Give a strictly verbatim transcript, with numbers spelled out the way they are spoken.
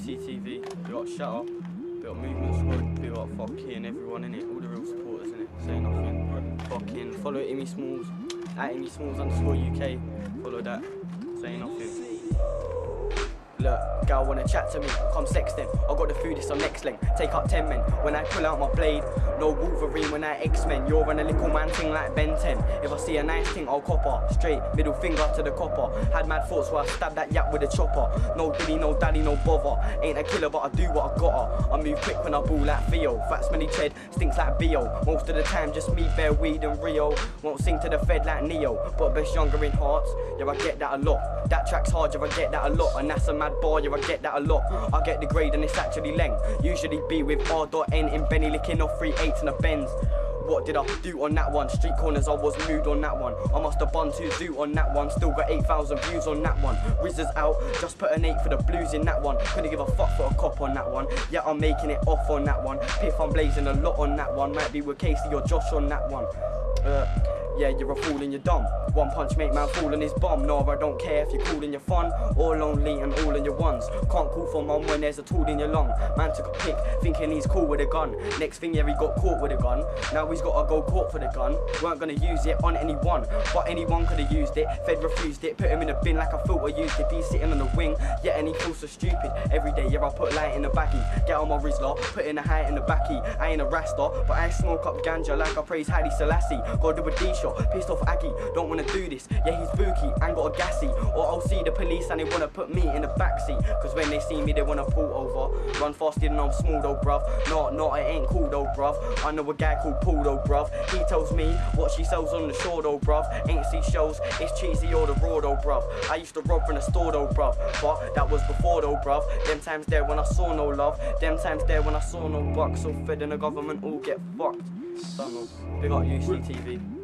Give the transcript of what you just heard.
C T V, we got Shatter, we got Movement Squad, we got fucking everyone in it, all the real supporters in it, say nothing. Fucking follow Amy Smalls, at Amy Smalls underscore U K, follow that, say nothing. Look, girl wanna chat to me, come sex them. I got the food, it's on next length. Take up ten men when I pull out my blade. No Wolverine when I X-Men. You're on a little man thing like Ben ten. If I see a nice thing, I'll copper. Straight, middle finger to the copper. Had mad thoughts where I stabbed that yap with a chopper. No dilly, no daddy, no bother. Ain't a killer, but I do what I gotta. I move quick when I ball like Theo. Fat smelly Ted, stinks like B O. Most of the time, just me, bare weed and Rio. Won't sing to the Fed like Neo, but best younger in hearts. Yeah, I get that a lot. That track's hard, yeah, I get that a lot. And that's a mad bar, yeah, I get that a lot. I get the grade and it's actually length. Usually be with R dot N in Benny licking off three eights and a Benz. What did I do on that one? Street corners, I was mood on that one. I must have bun to zoo on that one. Still got eight thousand views on that one. Rizzers out, just put an eight for the blues in that one. Couldn't give a fuck for a cop on that one. Yeah, I'm making it off on that one. Piff, I'm blazing a lot on that one. Might be with Casey or Josh on that one. Uh, Yeah, you're a fool and you're dumb. One punch make man fall on his bum. No, I don't care if you're cool and you're fun or lonely and all in your ones. Can't call for mum when there's a tool in your lung. Man took a pic, thinking he's cool with a gun. Next thing, yeah, he got caught with a gun. Now he's gotta go court for the gun. Weren't gonna use it on anyone, but anyone could have used it. Fed refused it, put him in a bin like a filter used it. He's sitting on the wing, yeah, and he feels so stupid. Every day, yeah, I put light in the baggie. Get on my Rizzler, put in a hat in the backy. I ain't a rasta, but I smoke up ganja like I praise Haile Selassie. Go do a D shot. Pissed off Aggie, don't wanna do this. Yeah, he's booky and got a gassy. Or I'll see the police and they wanna put me in the backseat. Cause when they see me, they wanna pull over. Run faster than I'm small though, bruv. No, no, it ain't cool though, bruv. I know a guy called Paul though, bruv. He tells me what she sells on the shore though, bruv. Ain't see shows, it's cheesy or the raw though, bruv. I used to rob from the store though, bruv. But that was before though, bruv. Them times there when I saw no love. Them times there when I saw no buck. So Fed and the government all get fucked. Son of, big up U C T V.